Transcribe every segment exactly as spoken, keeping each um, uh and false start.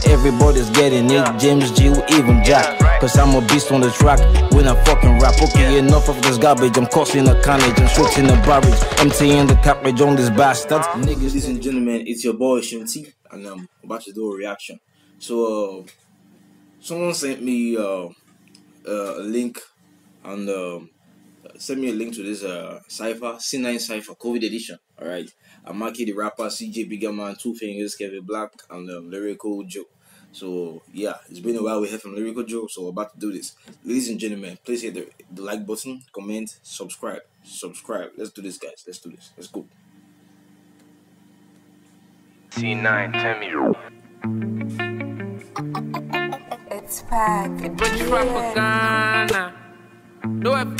Everybody's getting it, James G, even Jack. Cause I'm a beast on the track when I fucking rap. Okay, enough of this garbage, I'm causing a carnage, I'm switching the barrage, emptying the cartridge on this bastard. Niggas, ladies and gentlemen, it's your boy Seun T, and I'm about to do a reaction. So, uh, someone sent me uh, uh, a link, and uh, sent me a link to this uh, cypher, Cnine Cypher Covid edition. Alright, AmakyeTheRapper, C J Bigaman, Two Fingers, Kevin Black, and um, Lyrical Joe. So yeah, it's been a while we heard from Lyrical Joe, so we're about to do this. Ladies and gentlemen, please hit the, the like button, comment, subscribe, subscribe. Let's do this, guys. Let's do this. Let's go. Cnine, tell me. It's back. Rich propaganda. Do it.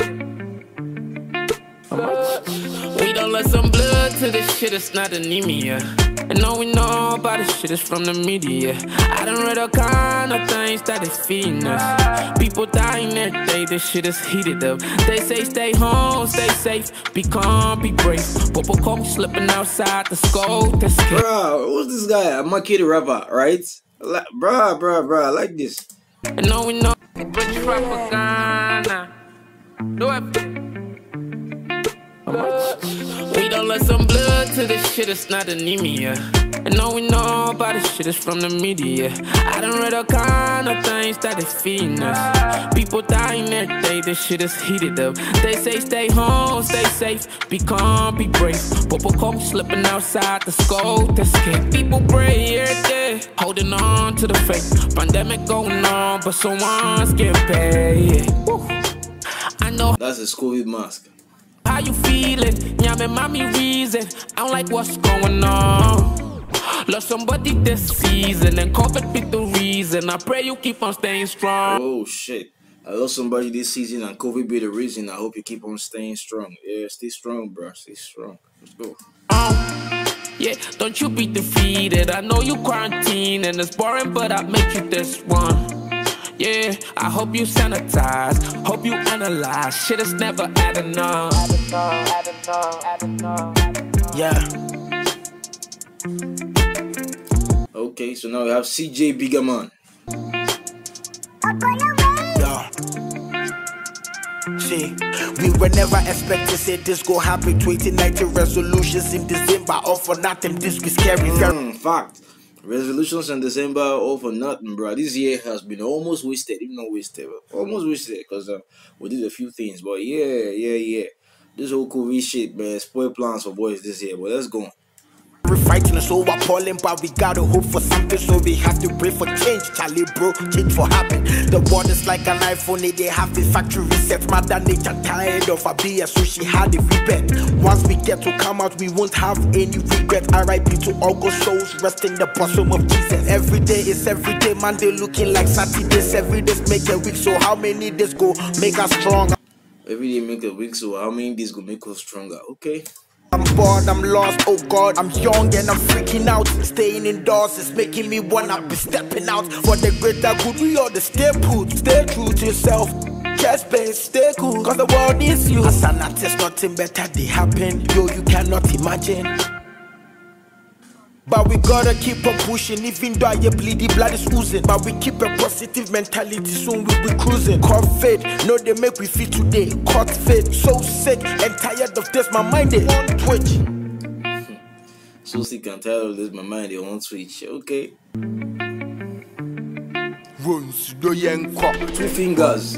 We don't let some blood to this shit, it's not anemia. And all we know about this shit is from the media. I done read all kind of things that is feeding us. People dying every day, this shit is heated up. They say stay home, stay safe, be calm, be brave. Popo call slipping outside the scope. Bruh, who's this guy? AmakyeTheRapper, right? Like, bruh, bruh, bruh, I like this. And all we know rich propaganda. Do it. We don't let some blood to this shit, it's not anemia. And all we know about this shit is from the media. I done read all kind of things that is feeding us. People dying every day, this shit is heated up. They say stay home, stay safe, be calm, be brave. Popo call slipping outside the scope, escape. People pray every day, holding on to the faith. Pandemic going on, but someone's getting paid. Woo. I know that's a COVID mask. How you feeling? Yeah, me mommy reason. I don't like what's going on. Lost somebody this season, and COVID be the reason. I pray you keep on staying strong. Oh shit, I lost somebody this season, and COVID be the reason. I hope you keep on staying strong. Yeah, stay strong, bro. Stay strong. Let's go. Um, yeah, don't you be defeated. I know you quarantine and it's boring, but I make you this one. Yeah, I hope you sanitize, hope you analyze. Shit is never adding up. Yeah. Okay, so now we have C J Bigaman. Yeah. See, we were never expect to say this go happen. twenty nineteen resolutions in December, all for nothing. This be scary. Mm, fact. Resolutions in December, all for nothing, bro. This year has been almost wasted, even not wasted, but almost wasted because uh, we did a few things. But yeah, yeah, yeah. This whole COVID shit, man, spoil plans for boys this year. But let's go. We're fighting so appalling, but we gotta hope for something, so we have to pray for change. Charlie, bro, change for happen. The world is like an iPhone, they have the factory reset. Mother nature tired of a beer, so she had a rebet. Once we get to come out, we won't have any regret. R I P to all good souls, rest in the bosom of Jesus. Every day is every day, Monday looking like Saturdays. Every day's make a week, so how many days go make us strong? Every day make a week, so how many days go make us stronger? Okay. I'm bored, I'm lost, oh God, I'm young and I'm freaking out. Staying indoors is making me wanna be stepping out. For the greater good, we all the stay put. Stay true to yourself, just base, stay cool, cause the world needs you. As an artist, nothing better they happen. Yo, you cannot imagine. But we gotta keep on pushing, even though your bleedy blood is oozing. But we keep a positive mentality, soon we'll be cruising. Caught fate, no they make we feel today. Caught fate, so sick and tired of this, my mind is on Twitch. So sick and tired of this, my mind is on Twitch. Okay. Two fingers.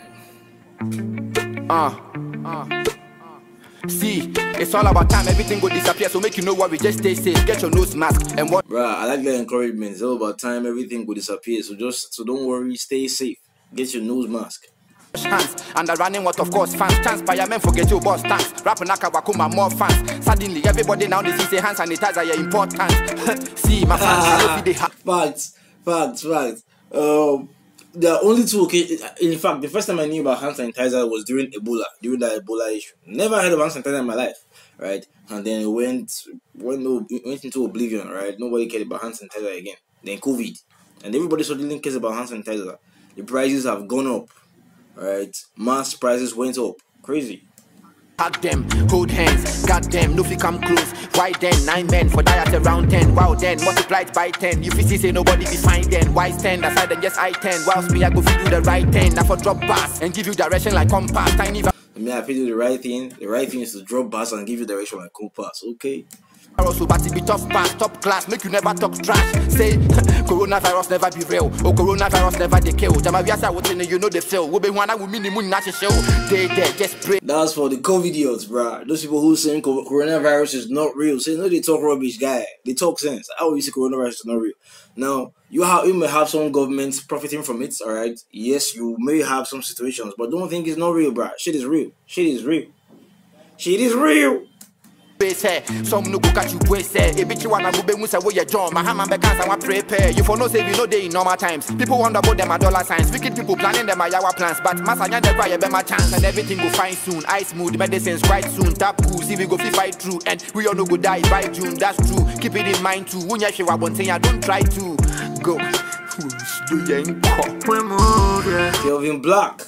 Ah, uh, uh. See, it's all about time, everything will disappear, so make you know what we just stay safe, get your nose mask and what. Bruh, I like that encouragement. It's all about time, everything will disappear, so just, so don't worry, stay safe, get your nose mask. Hands, and the running what of course fans, chance by your men forget your boss stance, rapping Akawakuma more fans, suddenly everybody now they see say hand sanitizer your important. See, my fans, I don't feel they have. Facts, facts, facts. Um, There are only two occasions. In fact, the first time I knew about hand sanitizer was during Ebola, during that Ebola issue. Never heard of hand sanitizer in my life, right? And then it went, went, went into oblivion, right? Nobody cared about hand sanitizer again. Then COVID, and everybody suddenly cares about hand sanitizer. The prices have gone up, right? Mass prices went up, crazy. Hug them, hold hands, got them, no fi come close. Why then? Nine men for die at around ten. Wow then, multiplied by ten. If you see say nobody be fine then. Why stand aside then yes I ten. Whilst me I go feed you the right thing. Now for drop pass and give you direction like compass. Tiny I mean, I feel you the right thing. The right thing is to drop bars and give you direction like compass. Okay. Also, but it be tough pass, top class, make you never talk trash. Say, coronavirus never be real, or coronavirus never they kill. Jamaviasa would you know the feel. Will be one hour minimum national show. They there, just pray. That's for the COVID idiots, bro. Those people who saying coronavirus is not real. Say no, they talk rubbish, guy. They talk sense. How will you say coronavirus is not real? Now, you have you may have some governments profiting from it, alright? Yes, you may have some situations, but don't think it's not real, bro. Shit is real. Shit is real. Shit is real. Some no go catch you waste. A bitch you wanna go be musa where you John. My hammer because I want prepare. You for no say we know they in normal times. People wonder about them a dollar signs. Wicked people planning them a yawa plans. But Masanya never you be my chance and everything go fine soon. Ice mood, medicines right soon. Tap cool, see we go fi fight through. And we all no go die by June. That's true. Keep it in mind too. When you show one thing, I don't try to go. Kelvin Black.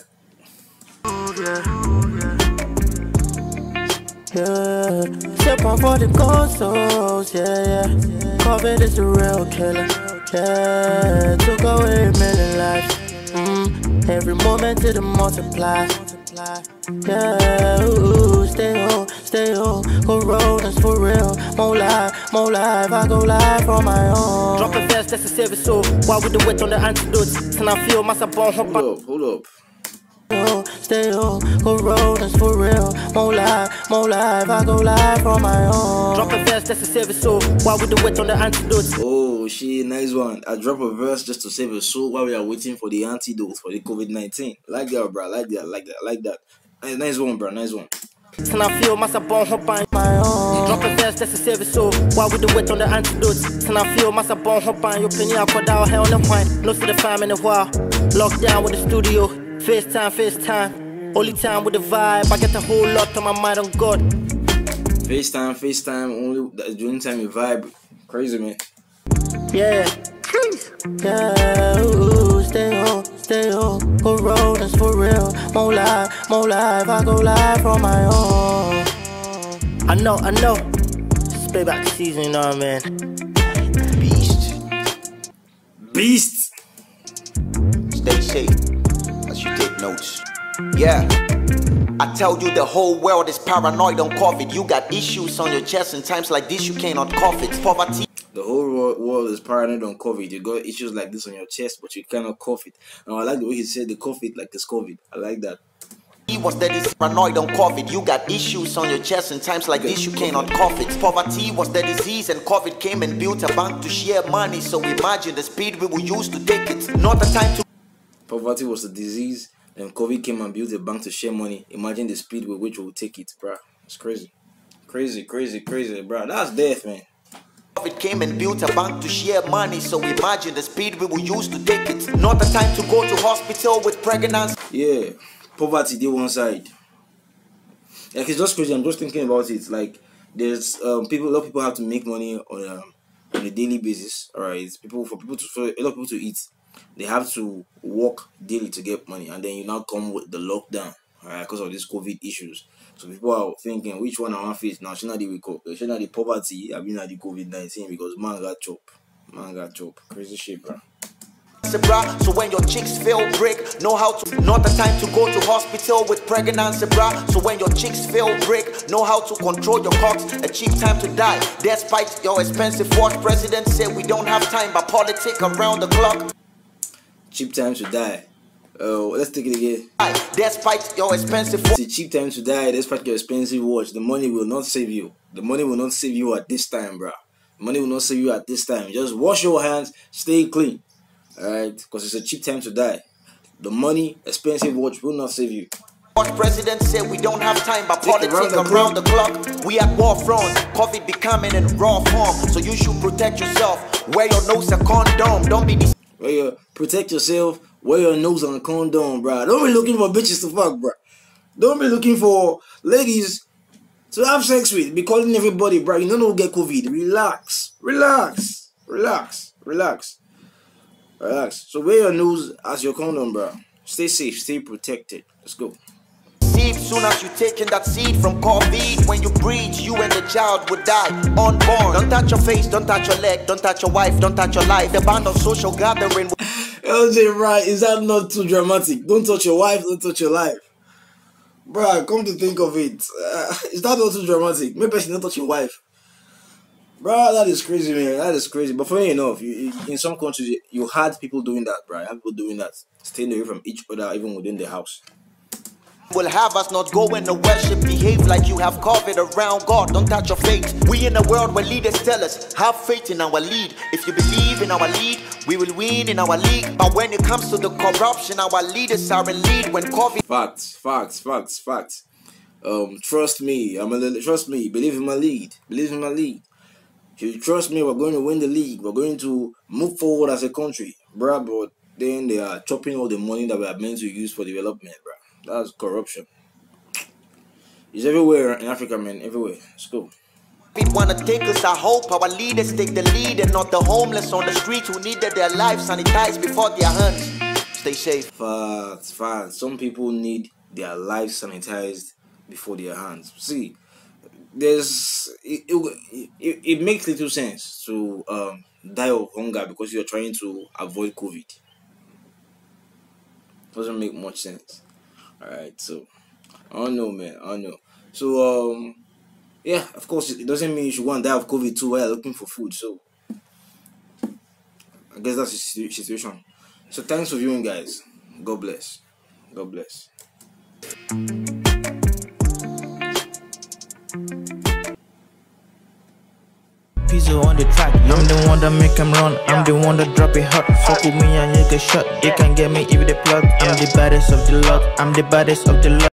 Yeah, step on for the gold souls, yeah, yeah. COVID is a real killer, yeah. Took away a million lives, mm. Every moment to the multiply, yeah. Ooh, stay home, stay home. Corona's for real, more live, more live. I go live on my own. Drop a verse, that's a service, so why would the wet on the antidotes? Can I feel myself on hop? Hold up, hold up. Stay home, corona's for real. More live, more live, I go live on my own. Drop a verse, that's a service, so why would the wet on the antidote? Oh, shit, nice one. I drop a verse just to save a soul while we are waiting for the antidote for the COVID nineteen. Like that, bro, like that, like that, like that. Nice, nice one, bro, nice one. And I feel myself on hop on my own. Drop a verse, that's a service, so why would the wet on the antidote? And I feel myself on hop on your opinion, I put out hell on the wine. No to the fam in a while. Locked down with the studio. FaceTime, FaceTime. Only time with the vibe. I get a whole lot on my mind on God. FaceTime, FaceTime. Only the only time you vibe. Crazy, man. Yeah. Yeah. Ooh, stay home, stay home. Corona's for real. More live, more live. I go live on my own. I know, I know. It's payback season, you know what I mean? Beast. Beast. Stay safe as you take notes. Yeah. I tell you the whole world is paranoid on COVID. You got issues on your chest in times like this you cannot cough it. Poverty. The whole world is paranoid on COVID. You got issues like this on your chest, but you cannot cough it. And I like the way he said the cough it like it's COVID. I like that. He was that is paranoid on COVID. You got issues on your chest in times like this you cannot cough it. Poverty was the disease and COVID came and built a bank to share money. So imagine the speed we will use to take it. Not the time to. Poverty was the disease and COVID came and built a bank to share money. Imagine the speed with which we will take it, bruh. It's crazy. Crazy, crazy, crazy, bruh. That's death, man. It came and built a bank to share money, so imagine the speed we will use to take it. Not the time to go to hospital with pregnancy. Yeah, poverty did one side. Like it's just crazy. I'm just thinking about it. Like there's um people, a lot of people have to make money on um, on a daily basis. All right, people for people to for a lot of people to eat, they have to work daily to get money, and then you now come with the lockdown, all right, because of these COVID issues. So people are thinking, which one I want to face now? Should not the should not the poverty? I mean, not the COVID nineteen because man got chop, man got chop. Crazy shit, bro. So when your chicks feel break, know how to. Not the time to go to hospital with pregnancy, bruh. So when your chicks feel break, know how to control your cocks. A cheap time to die, despite your expensive watch. President said we don't have time, but politics around the clock. Cheap time to die. Oh, let's take it again. Despite your expensive. It's a cheap time to die. Despite your expensive watch, the money will not save you. The money will not save you at this time, bruh. The money will not save you at this time. Just wash your hands, stay clean. Alright, because it's a cheap time to die. The money, expensive watch will not save you. President said we don't have time, but politics around the, around the clock. We at war front, COVID becoming in raw form. So you should protect yourself. Wear your nose a condom. Don't be dis- Wear your, protect yourself. Wear your nose on a condom, bruh. Don't be looking for bitches to fuck, bruh. Don't be looking for ladies to have sex with. Be calling everybody, bruh. You don't know who get COVID. Relax. Relax. Relax. Relax. Relax. So wear your nose as your condom, bruh. Stay safe. Stay protected. Let's go. deep. Soon as you taking that seed from Covid, when you breathe, you and the child would die unborn. Don't touch your face, don't touch your leg, don't touch your wife, don't touch your life. The band of social gathering. L J, right? Is that not too dramatic? Don't touch your wife, don't touch your life. Bruh, come to think of it, uh, is that not too dramatic? Maybe she don't touch your wife. Bruh, that is crazy, man. That is crazy. But funny enough, you, you, in some countries, you had people doing that, bruh. You had people doing that, staying away from each other, even within the house. Will have us not going to worship. Behave like you have COVID around God. Don't touch your faith. We in a world where leaders tell us, have faith in our lead. If you believe in our lead, we will win in our league. But when it comes to the corruption, our leaders are in lead. When COVID Facts, facts, facts, facts. Um, trust me. I'm a trust me. Believe in my lead. Believe in my lead. If you trust me, we're going to win the league. We're going to move forward as a country, bruh. But then they are chopping all the money that we are meant to use for development, bruh. That's corruption. It's everywhere in Africa, man. Everywhere. Let's go. People wanna take us, I hope our leaders take the lead and not the homeless on the street who needed their lives sanitized before their hands. Stay safe. Facts, facts. Some people need their lives sanitized before their hands. See, there's it, it, it, it makes little sense to um, die of hunger because you're trying to avoid COVID. Doesn't make much sense. Alright, so I don't know, man. I don't know. So um yeah, of course it doesn't mean you should go and die of COVID too while you're looking for food. So I guess that's the situation. So thanks for viewing, guys. God bless. God bless. Pizzo on the track, I'm the one that make him run. I'm the one that drop it hot. Fuck with me and you get shot. You can get me if the plug. I'm the baddest of the lot. I'm the baddest of the lot.